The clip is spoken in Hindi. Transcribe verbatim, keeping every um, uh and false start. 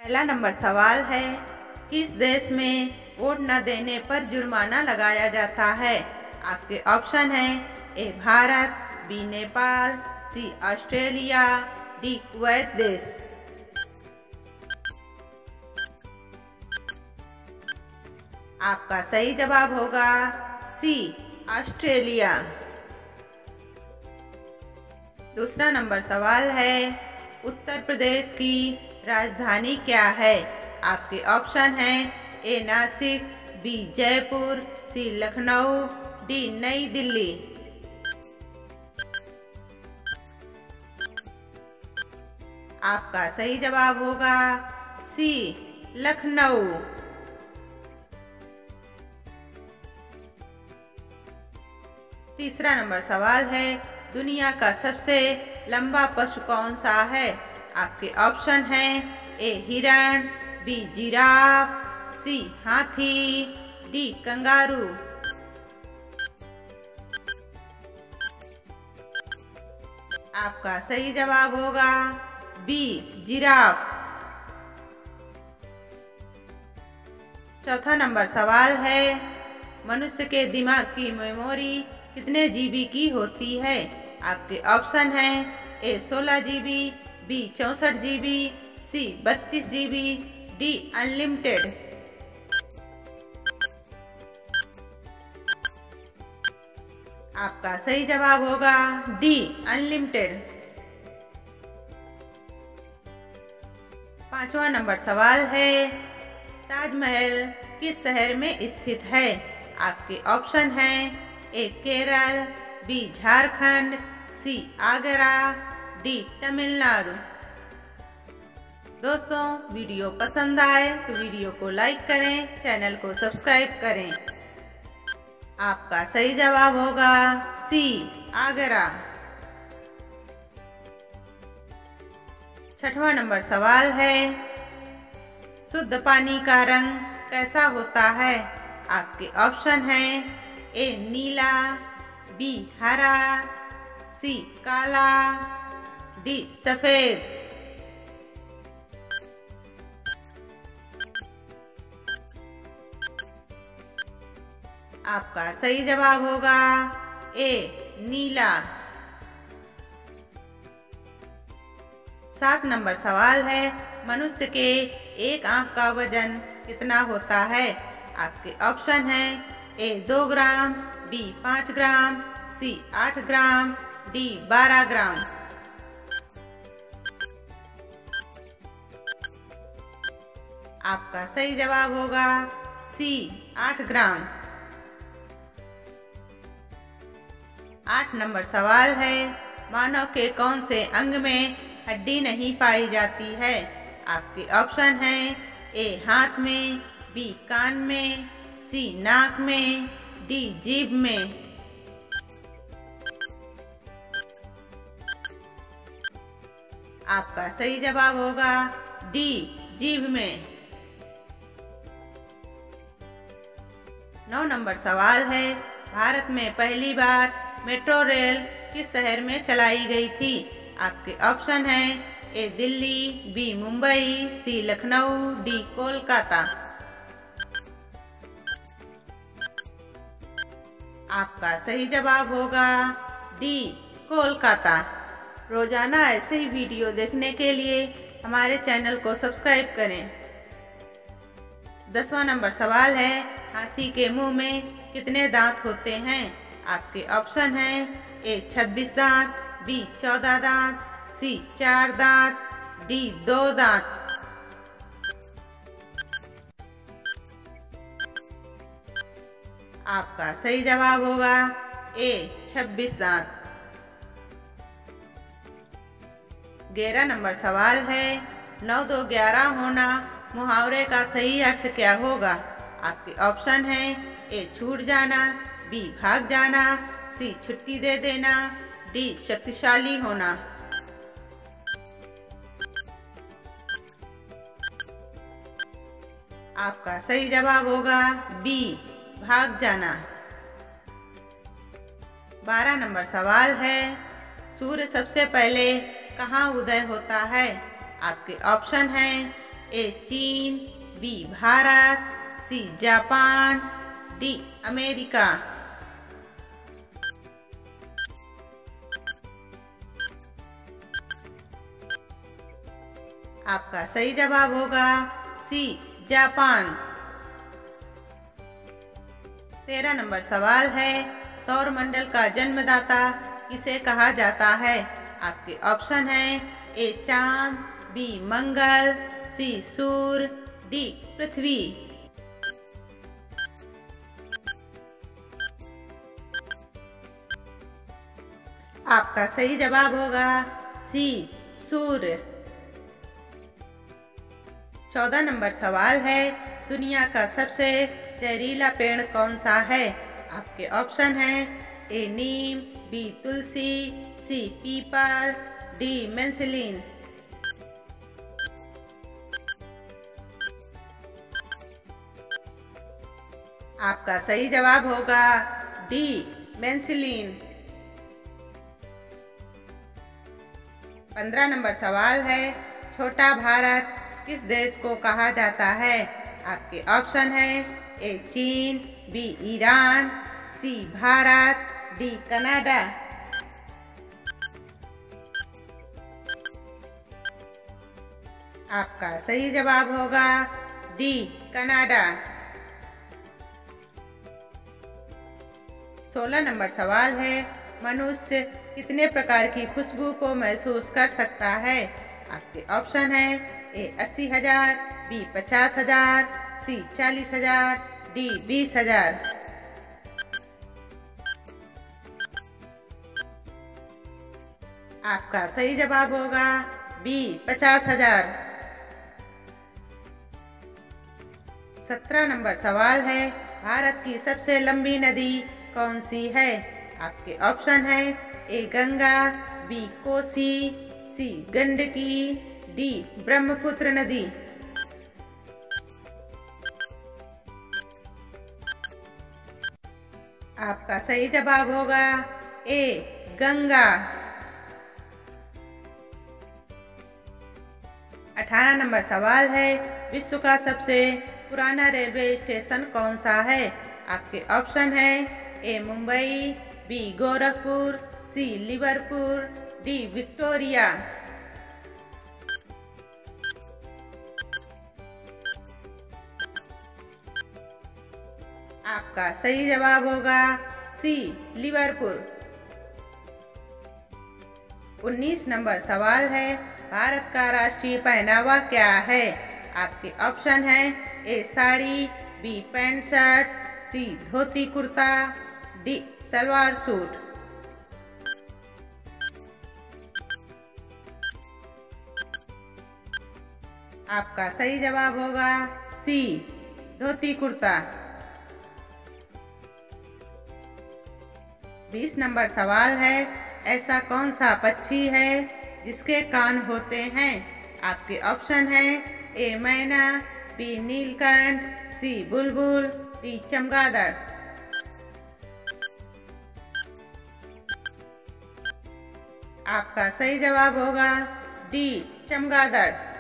पहला नंबर सवाल है, किस देश में वोट न देने पर जुर्माना लगाया जाता है। आपके ऑप्शन हैं A Bharat, B Nepal, C Australia, D Kuwait देश। आपका सही जवाब होगा सी ऑस्ट्रेलिया। दूसरा नंबर सवाल है, उत्तर प्रदेश की राजधानी क्या है। आपके ऑप्शन हैं A Nashik, B Jaipur, C Lucknow, D New Delhi. आपका सही जवाब होगा सी लखनऊ। तीसरा नंबर सवाल है, दुनिया का सबसे लंबा पशु कौन सा है। आपके ऑप्शन हैं ए हिरण, बी जिराफ, सी हाथी, डी कंगारू। आपका सही जवाब होगा बी जिराफ। चौथा नंबर सवाल है, मनुष्य के दिमाग की मेमोरी कितने जीबी की होती है। आपके ऑप्शन हैं ए सोलह जीबी, बी चौंसठ जीबी, सी बत्तीस जीबी, डी अनलिमिटेड। आपका सही जवाब होगा डी अनलिमिटेड। पांचवा नंबर सवाल है, ताजमहल किस शहर में स्थित है। आपके ऑप्शन हैं A Kerala, B Jharkhand, C Agra, D Tamil Nadu. दोस्तों, वीडियो पसंद आए तो वीडियो को लाइक करें, चैनल को सब्सक्राइब करें। आपका सही जवाब होगा सी आगरा। छठवां नंबर सवाल है, शुद्ध पानी का रंग कैसा होता है। आपके ऑप्शन हैं ए नीला, बी हरा, सी काला, डी सफेद। आपका सही जवाब होगा ए नीला। सात नंबर सवाल है, मनुष्य के एक आंख का वजन कितना होता है। आपके ऑप्शन हैं ए दो ग्राम, बी पाँच ग्राम, सी आठ ग्राम, डी बारह ग्राम। आपका सही जवाब होगा सी आठ ग्राम। आठ नंबर सवाल है, मानव के कौन से अंग में हड्डी नहीं पाई जाती है। आपके ऑप्शन हैं ए हाथ में, बी कान में, सी नाक में, डी जीभ में। आपका सही जवाब होगा डी जीभ में। नौ नंबर सवाल है, भारत में पहली बार मेट्रो रेल किस शहर में चलाई गई थी। आपके ऑप्शन हैं A Delhi, B Mumbai, C Lucknow, D Kolkata. आपका सही जवाब होगा डी कोलकाता। रोजाना ऐसे ही वीडियो देखने के लिए हमारे चैनल को सब्सक्राइब करें। दसवां नंबर सवाल है, हाथी के मुंह में कितने दांत होते हैं। आपके ऑप्शन हैं ए छब्बीस दांत, बी चौदह दांत, सी चार दांत, डी दो दांत। आपका सही जवाब होगा ए छब्बीस दांत। ग्यारह नंबर सवाल है, नौ दो ग्यारह होना मुहावरे का सही अर्थ क्या होगा। आपके ऑप्शन हैं ए छूट जाना, बी भाग जाना, सी छुट्टी दे देना, डी शक्तिशाली होना। आपका सही जवाब होगा बी भाग जाना। बारह नंबर सवाल है, सूर्य सबसे पहले कहाँ उदय होता है। आपके ऑप्शन हैं ए चीन, B Bharat, C Japan, D America. आपका सही जवाब होगा सी जापान। तेरह नंबर सवाल है, सौर मंडल का जन्मदाता किसे कहा जाता है? आपके ऑप्शन हैं ए चांद, बी मंगल, सी सूर्य, डी पृथ्वी। आपका सही जवाब होगा सी सूर्य। चौदह नंबर सवाल है, दुनिया का सबसे जहरीला पेड़ कौन सा है? आपके ऑप्शन हैं A neem, B tulsi, C peepal, D मेंसिलीन। आपका सही जवाब होगा डी मेंसिलीन। पंद्रह नंबर सवाल है, छोटा भारत किस देश को कहा जाता है? आपके ऑप्शन है ए चीन, B Iran, C Bharat, D Canada. आपका सही जवाब होगा डी कनाडा। सोलह नंबर सवाल है, मनुष्य कितने प्रकार की खुशबू को महसूस कर सकता है? आपके ऑप्शन है ए अस्सी हजार, बी पचास हजार, सी चालीस हजार, डी बीस हजार। आपका सही जवाब होगा बी पचास हजार। सत्रह नंबर सवाल है, भारत की सबसे लंबी नदी कौन सी है? आपके ऑप्शन है A Ganga, B Kosi, C Gandaki, D Brahmaputra नदी। आपका सही जवाब होगा ए गंगा। अठारह नंबर सवाल है, विश्व का सबसे पुराना रेलवे स्टेशन कौन सा है? आपके ऑप्शन है A Mumbai, B Gorakhpur, C Liverpool, D Victoria. आपका सही जवाब होगा सी लिवरपूल। उन्नीस नंबर सवाल है, भारत का राष्ट्रीय पहनावा क्या है? आपके ऑप्शन हैं A sari, B pant shirt, C dhoti kurta, D salwar suit. आपका सही जवाब होगा सी धोती कुर्ता। बीस नंबर सवाल है, ऐसा कौन सा पक्षी है जिसके कान होते हैं? आपके ऑप्शन हैं ए मैना, बी नीलकंठ, सी बुलबुल, डी चमगादड़। आपका सही जवाब होगा डी चमगादड़।